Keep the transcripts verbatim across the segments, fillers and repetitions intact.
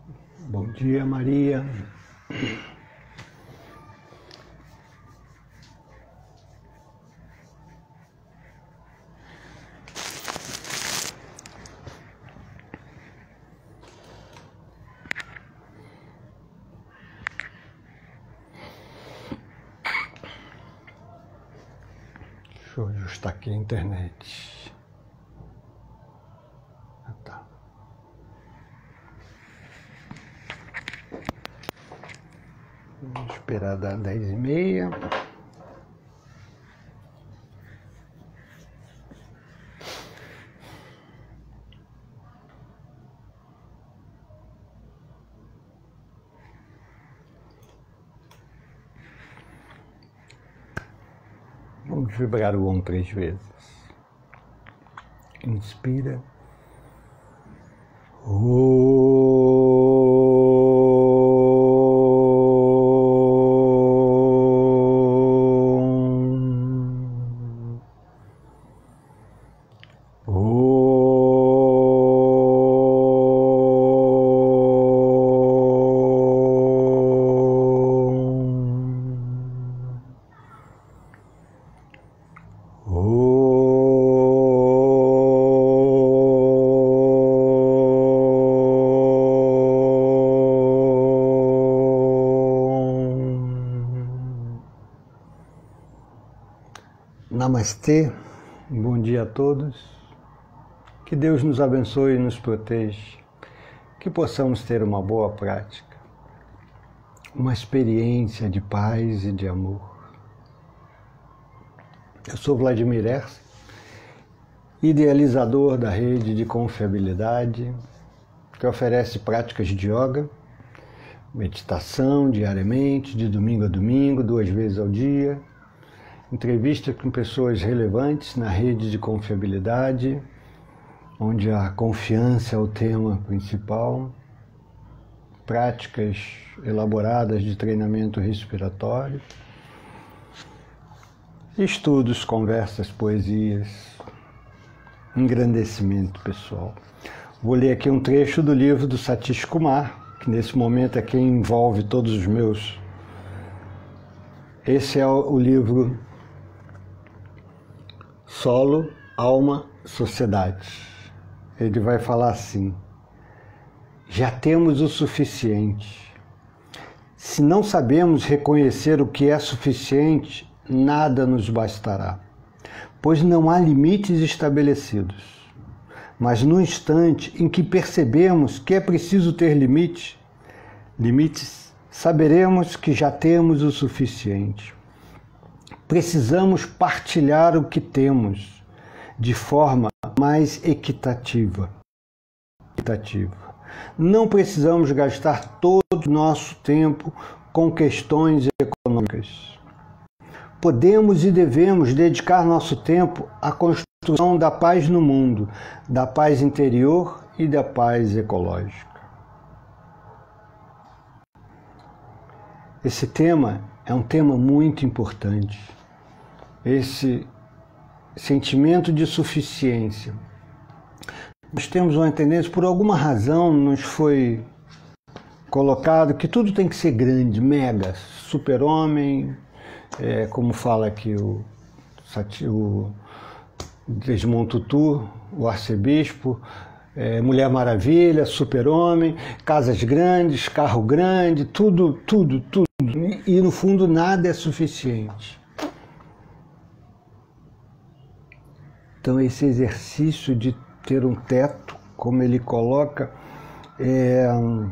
Bom dia, Maria. Deixa eu ajustar aqui a internet. Ah, tá. Vamos esperar dar dez e meia. Vamos vibrar o Om três vezes. Inspira. Namastê, bom dia a todos, que Deus nos abençoe e nos proteja, que possamos ter uma boa prática, uma experiência de paz e de amor. Eu sou Vladimir Erce, idealizador da rede de confiabilidade, que oferece práticas de yoga, meditação diariamente, de domingo a domingo, duas vezes ao dia, entrevistas com pessoas relevantes na rede de confiabilidade, onde a confiança é o tema principal, práticas elaboradas de treinamento respiratório, estudos, conversas, poesias, engrandecimento pessoal. Vou ler aqui um trecho do livro do Satish Kumar, que nesse momento é quem envolve todos os meus. Esse é o livro Solo, Alma, Sociedade. Ele vai falar assim: já temos o suficiente. Se não sabemos reconhecer o que é suficiente, nada nos bastará, pois não há limites estabelecidos. Mas no instante em que percebemos que é preciso ter limite, limites, saberemos que já temos o suficiente. Precisamos partilhar o que temos de forma mais equitativa. equitativa. Não precisamos gastar todo o nosso tempo com questões econômicas. Podemos e devemos dedicar nosso tempo à construção da paz no mundo, da paz interior e da paz ecológica. Esse tema é um tema muito importante. Esse sentimento de suficiência. Nós temos uma tendência, por alguma razão, nos foi colocado que tudo tem que ser grande, mega, super-homem, é, como fala aqui o, o Desmond Tutu, o arcebispo, é, Mulher Maravilha, super-homem, casas grandes, carro grande, tudo, tudo, tudo. E no fundo nada é suficiente. Então esse exercício de ter um teto, como ele coloca, é,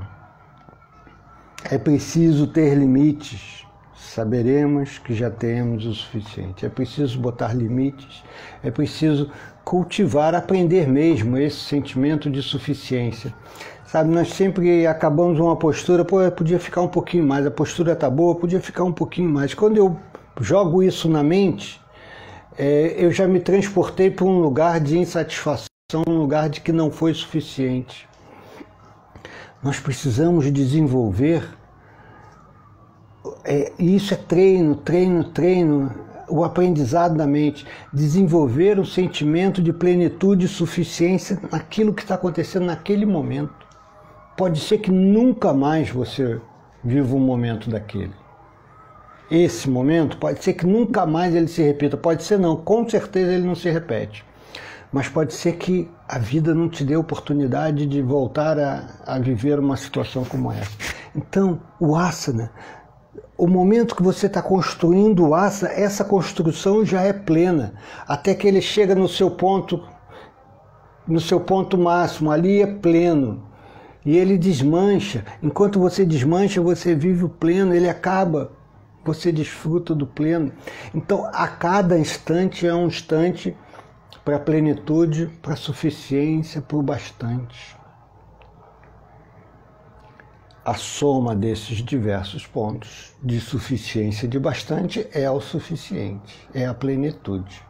é preciso ter limites. Saberemos que já temos o suficiente. É preciso botar limites, é preciso cultivar, aprender mesmo esse sentimento de suficiência. Sabe, nós sempre acabamos uma postura, pô, podia ficar um pouquinho mais, a postura tá boa, podia ficar um pouquinho mais. Quando eu jogo isso na mente, é, eu já me transportei para um lugar de insatisfação, um lugar de que não foi suficiente. Nós precisamos desenvolver, é, isso é treino, treino, treino, o aprendizado da mente, desenvolver o sentimento de plenitude e suficiência naquilo que está acontecendo naquele momento. pode ser que nunca mais você viva um momento daquele. Esse momento pode ser que nunca mais ele se repita. Pode ser não, com certeza ele não se repete. Mas pode ser que a vida não te dê oportunidade de voltar a, a viver uma situação como essa. Então, o asana, o momento que você está construindo o asana, essa construção já é plena, até que ele chega no seu ponto, no seu ponto máximo, ali é pleno. E ele desmancha. Enquanto você desmancha, você vive o pleno, ele acaba, você desfruta do pleno. Então, a cada instante é um instante para a plenitude, para a suficiência, para o bastante. A soma desses diversos pontos de suficiência e de bastante é o suficiente, é a plenitude.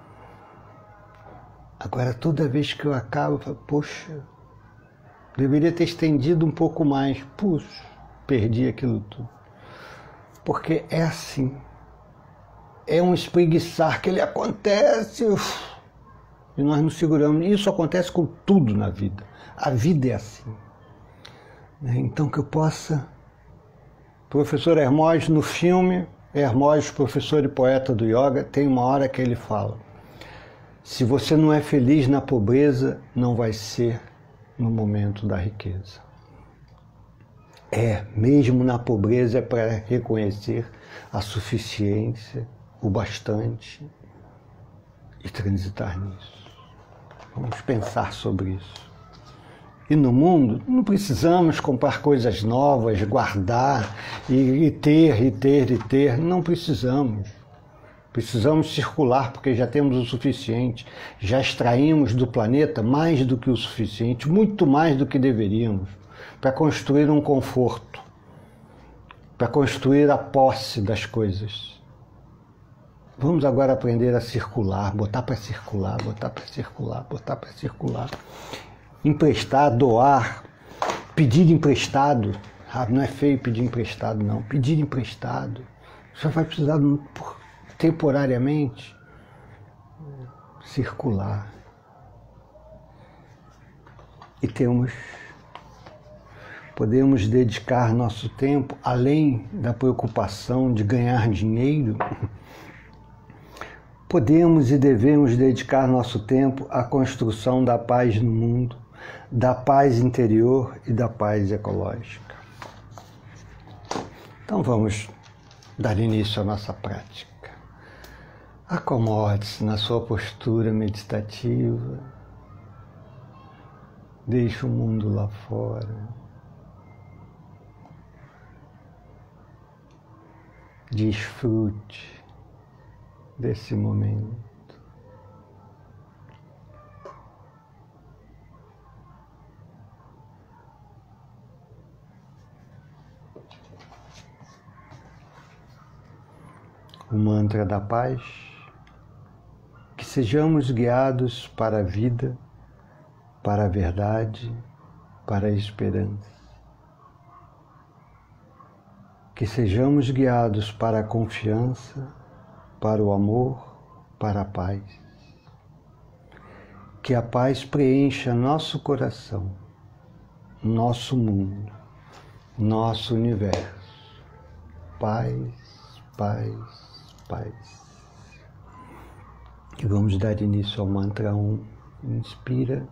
Agora, toda vez que eu acabo, eu falo, poxa, deveria ter estendido um pouco mais. Puxa, perdi aquilo tudo. Porque é assim. É um espreguiçar que ele acontece uf, e nós nos seguramos. Isso acontece com tudo na vida. A vida é assim. Então que eu possa... Professor Hermógenes, no filme, Hermógenes, professor e poeta do yoga, tem uma hora que ele fala: se você não é feliz na pobreza, não vai ser no momento da riqueza. É, mesmo na pobreza é para reconhecer a suficiência, o bastante e transitar nisso. Vamos pensar sobre isso. E no mundo, não precisamos comprar coisas novas, guardar e, e ter, e ter, e ter. Não precisamos. Precisamos circular porque já temos o suficiente. Já extraímos do planeta mais do que o suficiente, muito mais do que deveríamos, para construir um conforto, para construir a posse das coisas. Vamos agora aprender a circular, botar para circular, botar para circular, botar para circular. Emprestar, doar, pedir emprestado. Ah, não é feio pedir emprestado, não. Pedir emprestado. Você vai precisar temporariamente circular. E temos, podemos dedicar nosso tempo, além da preocupação de ganhar dinheiro, podemos e devemos dedicar nosso tempo à construção da paz no mundo, da paz interior e da paz ecológica. Então vamos dar início à nossa prática. Acomode-se na sua postura meditativa. Deixe o mundo lá fora. Desfrute desse momento. O mantra da paz, que sejamos guiados para a vida, para a verdade, para a esperança. Que sejamos guiados para a confiança, para o amor, para a paz. Que a paz preencha nosso coração, nosso mundo, nosso universo. Paz, paz, paz. E vamos dar início ao mantra um. Inspira.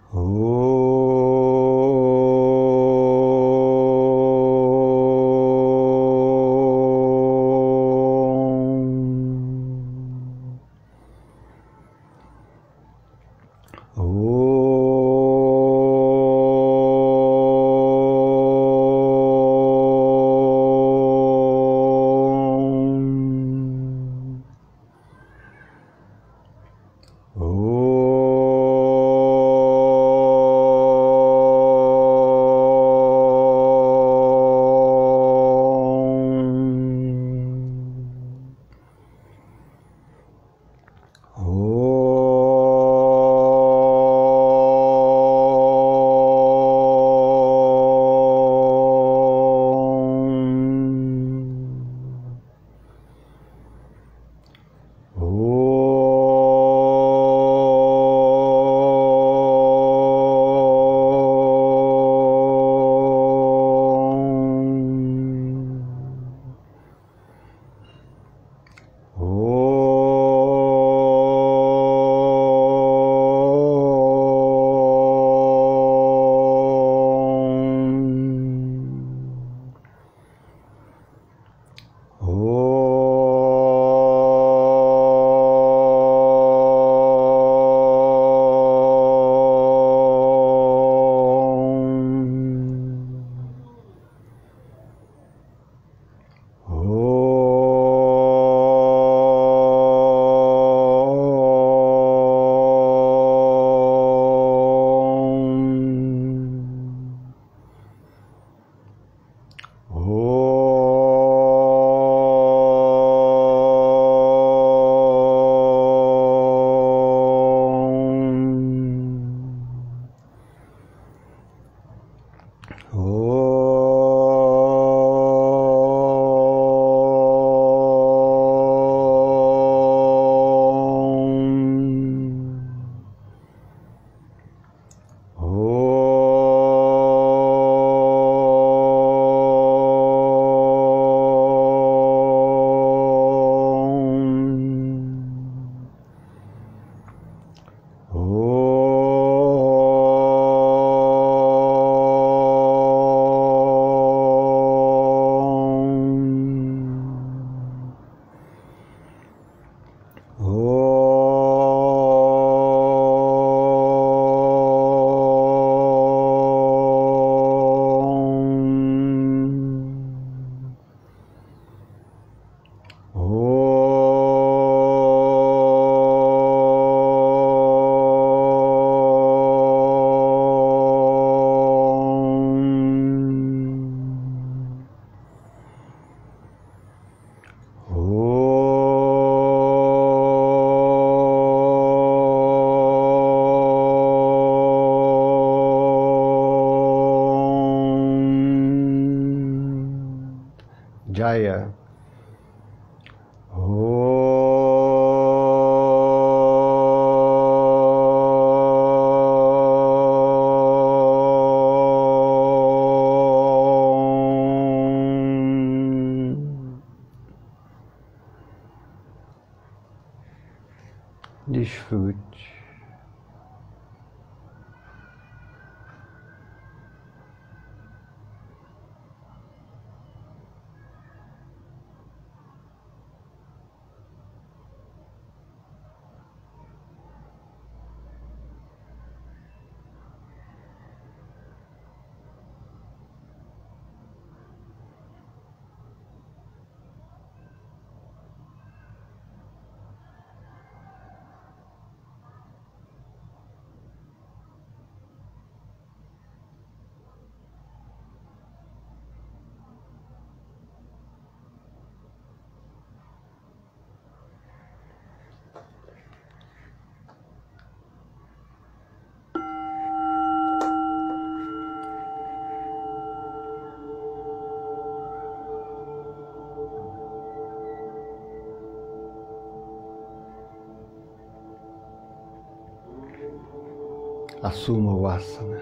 Jaya. Desfrute. Assuma o asana.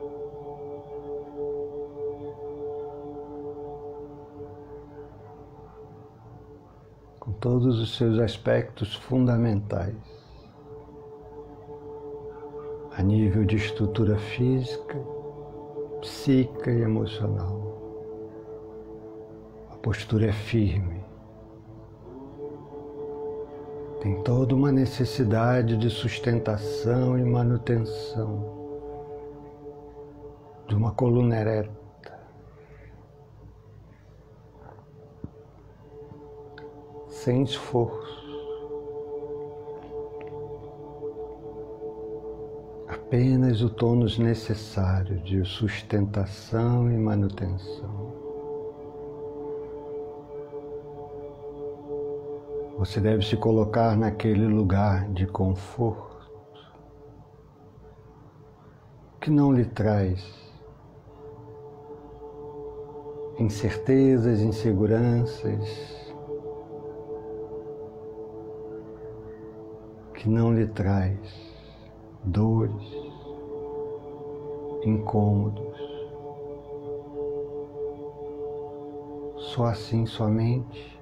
Com todos os seus aspectos fundamentais. a nível de estrutura física, psíquica e emocional. A postura é firme. Tem toda uma necessidade de sustentação e manutenção de uma coluna ereta. Sem esforço. Apenas o tônus necessário de sustentação e manutenção. Você deve se colocar naquele lugar de conforto que não lhe traz incertezas, inseguranças, que não lhe traz dores, incômodos. Só assim somente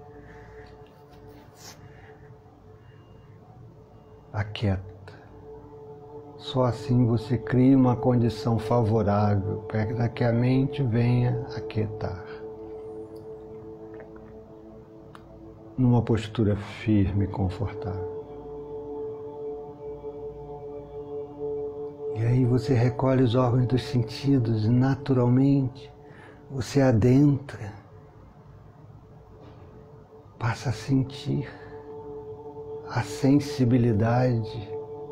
aquieta. Só assim você cria uma condição favorável para que a mente venha aquietar. Numa postura firme e confortável. E aí você recolhe os órgãos dos sentidos e naturalmente você adentra, passa a sentir a sensibilidade,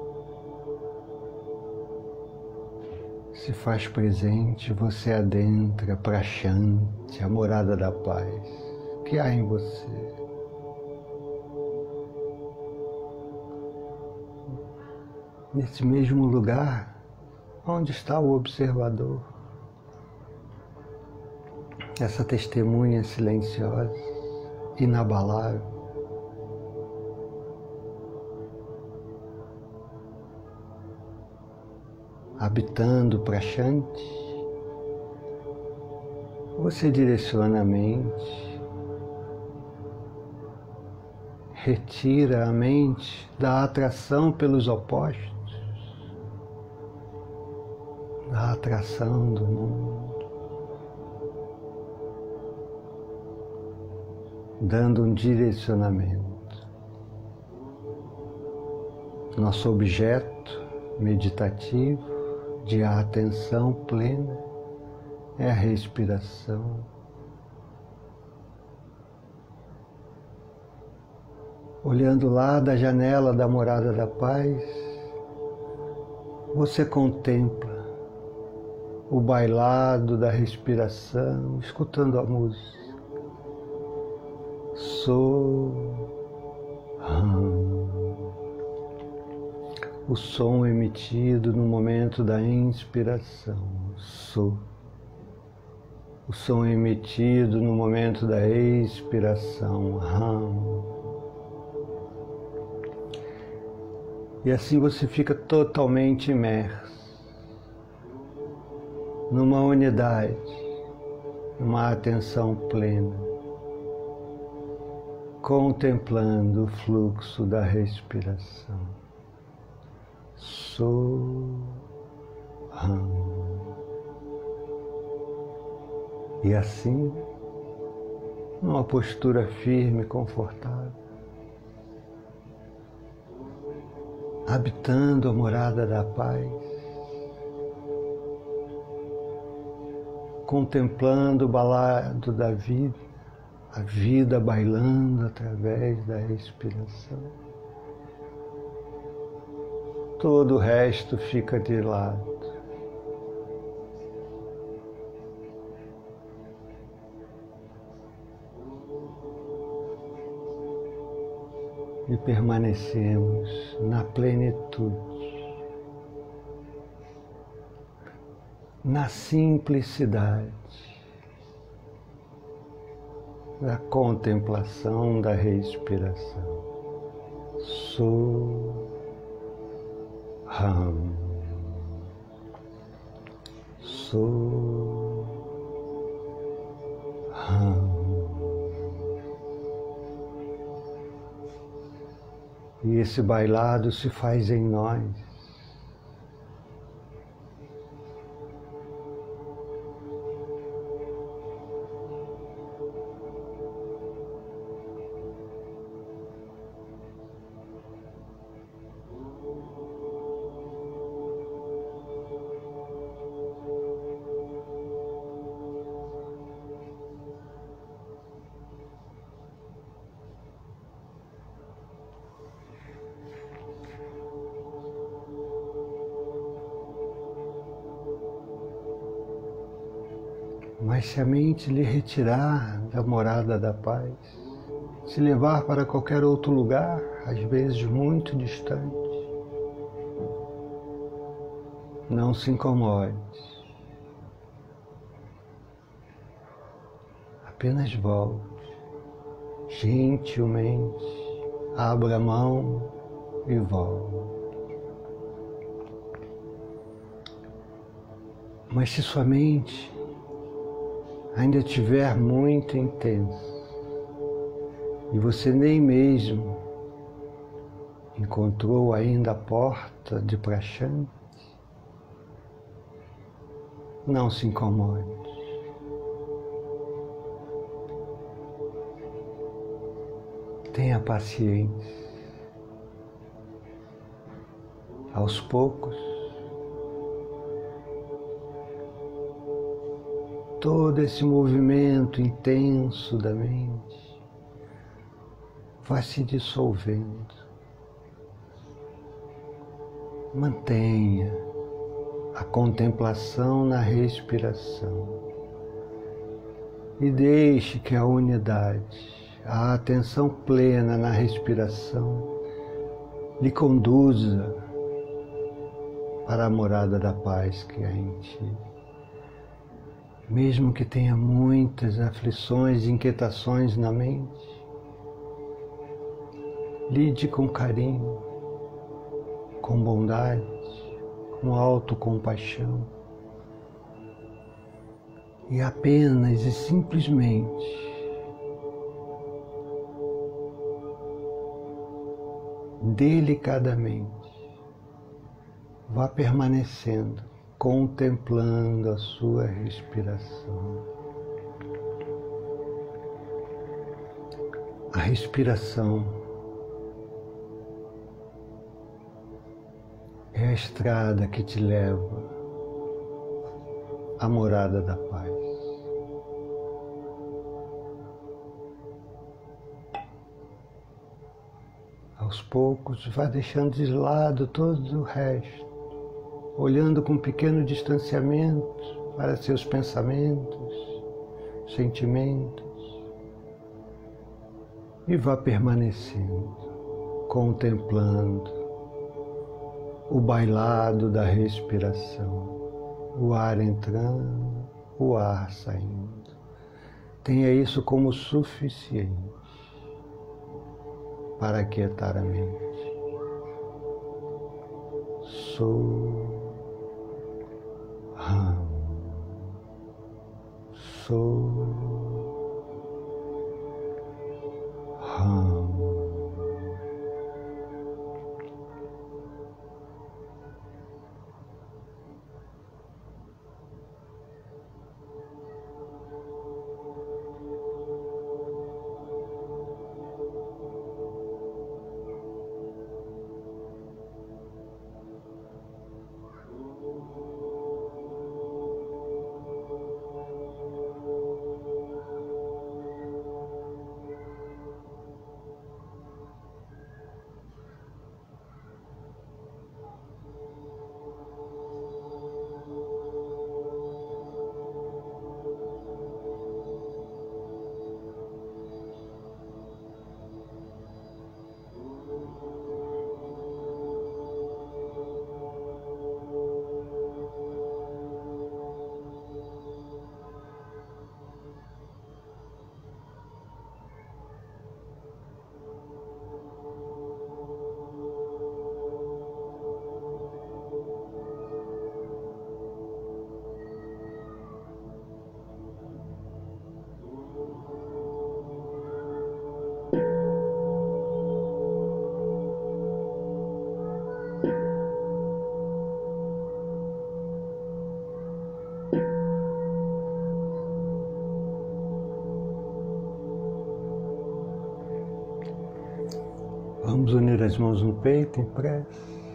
se faz presente, você adentra para Shanti, a morada da paz que há em você. Nesse mesmo lugar, onde está o observador, essa testemunha silenciosa, inabalável, habitando para Shanti, você direciona a mente, retira a mente da atração pelos opostos, da atração do mundo, dando um direcionamento. Nosso objeto meditativo de atenção plena é a respiração. Olhando lá da janela da morada da paz, você contempla o bailado da respiração, escutando a música. So, hum. O som emitido no momento da inspiração. So. O som emitido no momento da expiração. Hum. E assim você fica totalmente imerso numa unidade, numa atenção plena, contemplando o fluxo da respiração. So, hum. E assim, numa postura firme e confortável, habitando a morada da paz, contemplando o bailado da vida, a vida bailando através da respiração. Todo o resto fica de lado. E permanecemos na plenitude, na simplicidade da contemplação da respiração. So, hum. So, hum. E esse bailado se faz em nós, Mas se a mente lhe retirar da morada da paz, se levar para qualquer outro lugar, às vezes muito distante, não se incomode. Apenas volte, gentilmente, abra a mão e volte. Mas se sua mente ainda estiver muito intensa e você nem mesmo encontrou ainda a porta de Prashanti, não se incomode. Tenha paciência. Aos poucos, todo esse movimento intenso da mente vai se dissolvendo. Mantenha a contemplação na respiração e deixe que a unidade, a atenção plena na respiração lhe conduza para a morada da paz que há em ti. Mesmo que tenha muitas aflições e inquietações na mente, lide com carinho, com bondade, com autocompaixão e apenas e simplesmente delicadamente vá permanecendo, contemplando a sua respiração. A respiração é a estrada que te leva à morada da paz. Aos poucos, vá deixando de lado todo o resto, olhando com pequeno distanciamento para seus pensamentos, sentimentos, e vá permanecendo, contemplando o bailado da respiração, o ar entrando, o ar saindo. Tenha isso como suficiente para aquietar a mente. Sou, Ram, sou, Ram. Vamos unir as mãos no peito em prece,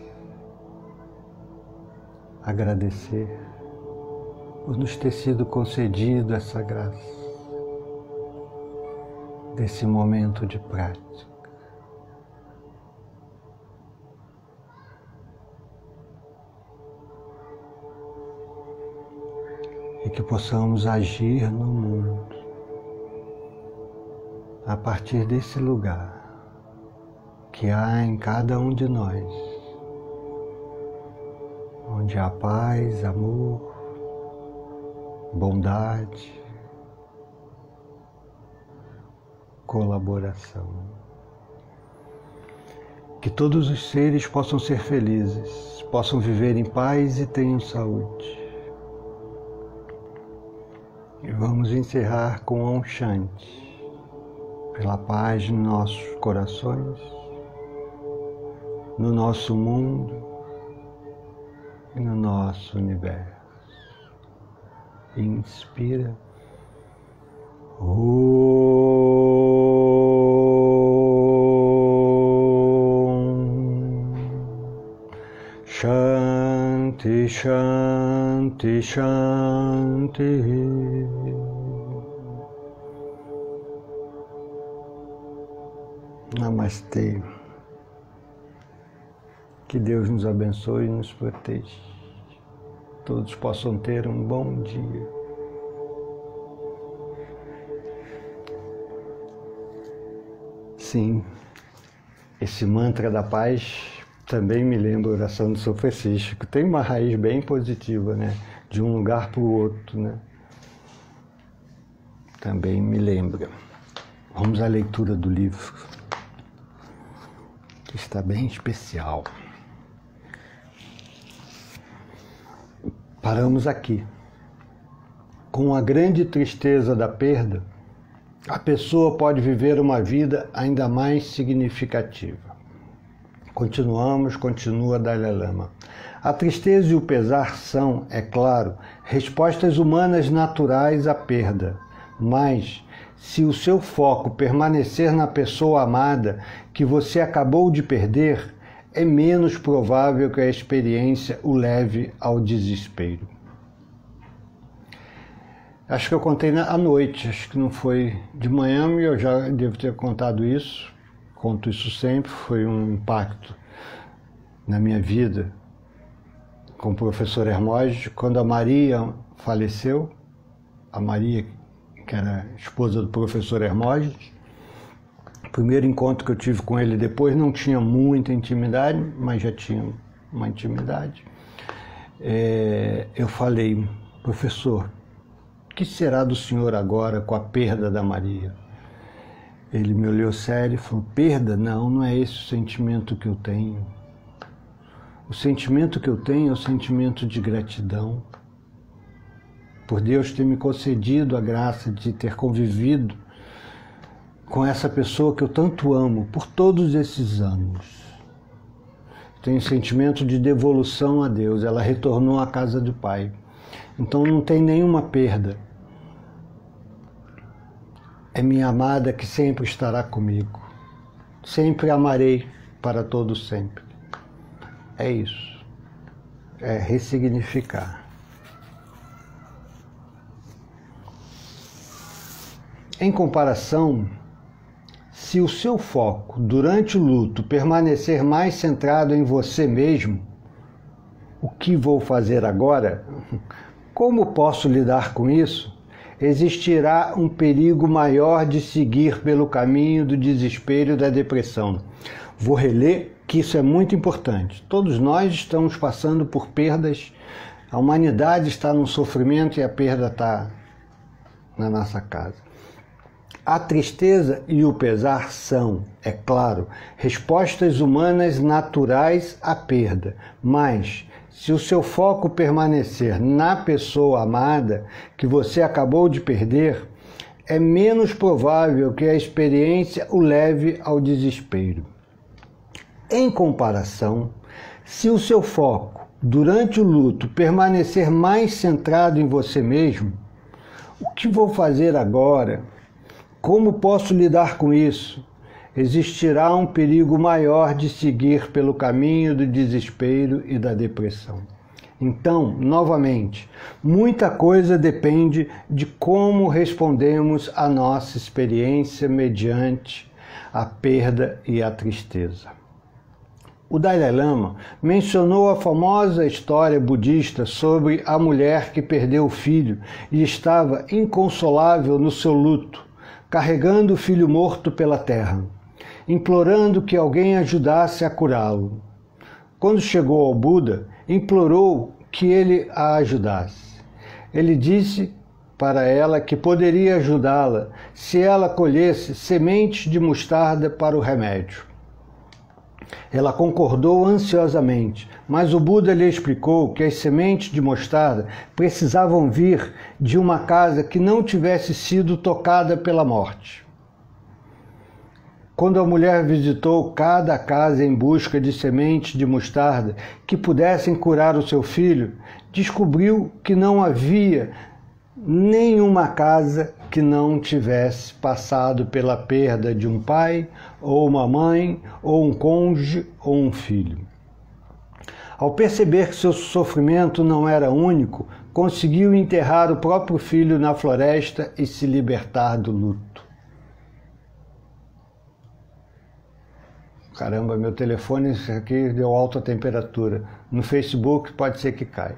agradecer por nos ter sido concedido essa graça, desse momento de prática. e que possamos agir no mundo a partir desse lugar que há em cada um de nós, onde há paz, amor, bondade, colaboração. Que todos os seres possam ser felizes, possam viver em paz e tenham saúde. E vamos encerrar com Om Shanti, pela paz nos nossos corações, no nosso mundo e no nosso universo. Inspira. Om Shanti, Shanti, Shanti. Namastê. Que Deus nos abençoe e nos proteja. Todos possam ter um bom dia. Sim, esse mantra da paz também me lembra a oração de São Francisco. Tem uma raiz bem positiva, né? De um lugar para o outro, né? Também me lembra. Vamos à leitura do livro, que está bem especial. Paramos aqui. Com a grande tristeza da perda, a pessoa pode viver uma vida ainda mais significativa. Continuamos, continua Dalai Lama. A tristeza e o pesar são, é claro, respostas humanas naturais à perda, mas se o seu foco permanecer na pessoa amada que você acabou de perder, é menos provável que a experiência o leve ao desespero. Acho que eu contei à noite, acho que não foi de manhã, e eu já devo ter contado isso, conto isso sempre, foi um impacto na minha vida com o professor Hermógenes, quando a Maria faleceu, a Maria, que era esposa do professor Hermógenes. O primeiro encontro que eu tive com ele depois não tinha muita intimidade, mas já tinha uma intimidade. É, eu falei, professor, o que será do senhor agora com a perda da Maria? Ele me olhou sério e falou, perda? Não, não é esse o sentimento que eu tenho. O sentimento que eu tenho é o sentimento de gratidão por Deus ter me concedido a graça de ter convivido com essa pessoa que eu tanto amo por todos esses anos. Tenho um sentimento de devolução a Deus, ela retornou à casa do Pai. Então não tem nenhuma perda. É minha amada que sempre estará comigo. Sempre amarei para todo sempre. É isso. É ressignificar. Em comparação, se o seu foco durante o luto permanecer mais centrado em você mesmo, o que vou fazer agora? Como posso lidar com isso? Existirá um perigo maior de seguir pelo caminho do desespero e da depressão. Vou reler, que isso é muito importante. Todos nós estamos passando por perdas, a humanidade está num sofrimento e a perda está na nossa casa. A tristeza e o pesar são, é claro, respostas humanas naturais à perda, mas se o seu foco permanecer na pessoa amada que você acabou de perder, é menos provável que a experiência o leve ao desespero. Em comparação, se o seu foco durante o luto permanecer mais centrado em você mesmo, o que vou fazer agora? Como posso lidar com isso? Existirá um perigo maior de seguir pelo caminho do desespero e da depressão. Então, novamente, muita coisa depende de como respondemos à nossa experiência mediante a perda e a tristeza. o Dalai Lama mencionou a famosa história budista sobre a mulher que perdeu o filho e estava inconsolável no seu luto, carregando o filho morto pela terra, implorando que alguém ajudasse a curá-lo. Quando chegou ao Buda, implorou que ele a ajudasse. Ele disse para ela que poderia ajudá-la se ela colhesse sementes de mostarda para o remédio. Ela concordou ansiosamente, mas o Buda lhe explicou que as sementes de mostarda precisavam vir de uma casa que não tivesse sido tocada pela morte. Quando a mulher visitou cada casa em busca de sementes de mostarda que pudessem curar o seu filho, descobriu que não havia nenhuma casa que não tivesse passado pela perda de um pai, ou uma mãe, ou um cônjuge, ou um filho. Ao perceber que seu sofrimento não era único, conseguiu enterrar o próprio filho na floresta e se libertar do luto. Caramba, meu telefone isso aqui deu alta temperatura. No Facebook pode ser que caia.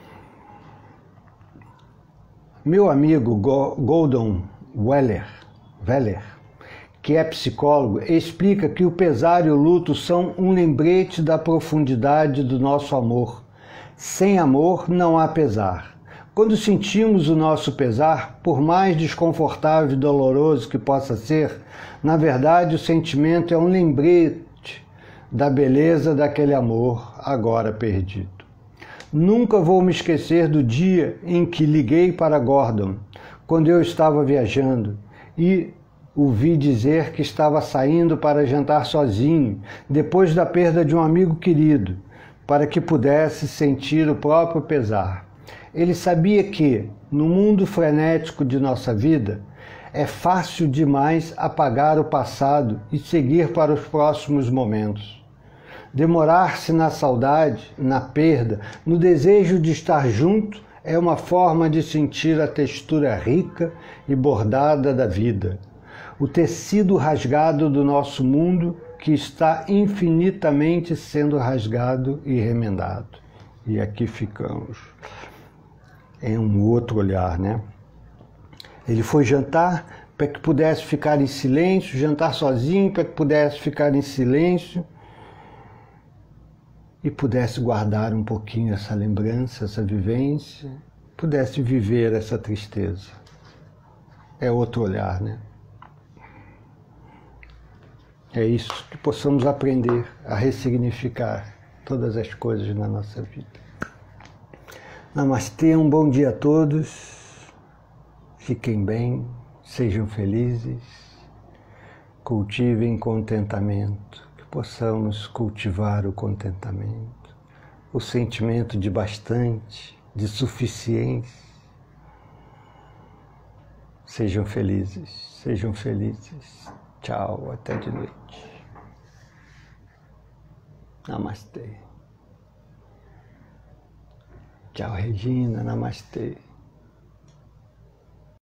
Meu amigo Gordon Weller, Weller, que é psicólogo, explica que o pesar e o luto são um lembrete da profundidade do nosso amor. Sem amor não há pesar. Quando sentimos o nosso pesar, por mais desconfortável e doloroso que possa ser, na verdade o sentimento é um lembrete da beleza daquele amor agora perdido. Nunca vou me esquecer do dia em que liguei para Gordon, quando eu estava viajando, e o vi dizer que estava saindo para jantar sozinho, depois da perda de um amigo querido, para que pudesse sentir o próprio pesar. Ele sabia que, no mundo frenético de nossa vida, é fácil demais apagar o passado e seguir para os próximos momentos. Demorar-se na saudade, na perda, no desejo de estar junto, é uma forma de sentir a textura rica e bordada da vida. O tecido rasgado do nosso mundo que está infinitamente sendo rasgado e remendado. E aqui ficamos. É um outro olhar, né? Ele foi jantar para que pudesse ficar em silêncio, jantar sozinho para que pudesse ficar em silêncio, e pudesse guardar um pouquinho essa lembrança, essa vivência, pudesse viver essa tristeza. É outro olhar, né? É isso que possamos aprender a ressignificar todas as coisas na nossa vida. Namastê, um bom dia a todos, fiquem bem, sejam felizes, cultivem contentamento. Possamos cultivar o contentamento, o sentimento de bastante, de suficiência. Sejam felizes, sejam felizes. Tchau, até de noite. Namastê. Tchau, Regina, namastê.